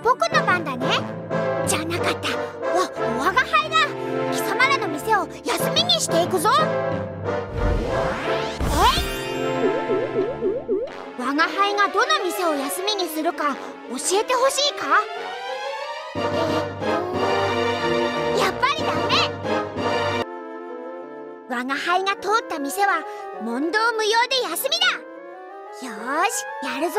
僕の番だね。じゃなかった。我が輩が貴様らの店を休みにしていくぞ。我が輩がどの店を休みにするか教えてほしいか？やっぱりダメ。我が輩が通った店は問答無用で休みだ。よーし、やるぞ。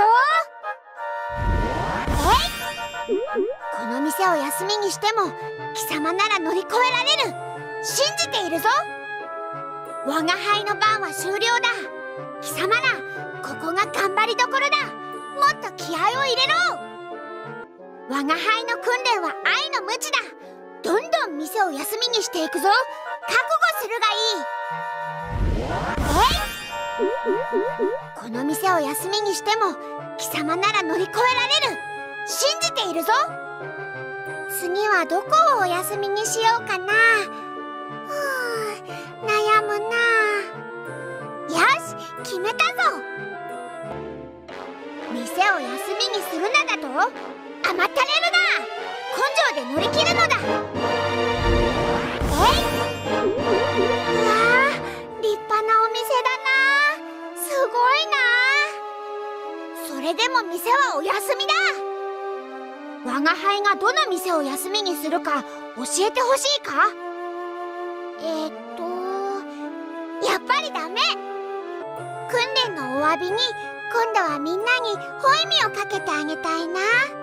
この店を休みにしても貴様なら乗り越えられる。信じているぞ。我が輩の番は終了だ。貴様ら、ここが頑張りどころだ。もっと気合を入れろ。我が輩の訓練は愛の無知だ。どんどん店を休みにしていくぞ。覚悟するがいい。この店を休みにしても貴様なら乗り越えられる。信じているぞ。次はどこをお休みにしようかな。悩むな。よし、決めたぞ。店を休みにするなだと？甘ったれるな。根性で乗り切るのだ。うわあ、立派なお店だな。すごいな。それでも店はお休みだ。我が輩がどの店を休みにするか教えてほしいか？やっぱりダメ。訓練のお詫びに今度はみんなにホイミをかけてあげたいな。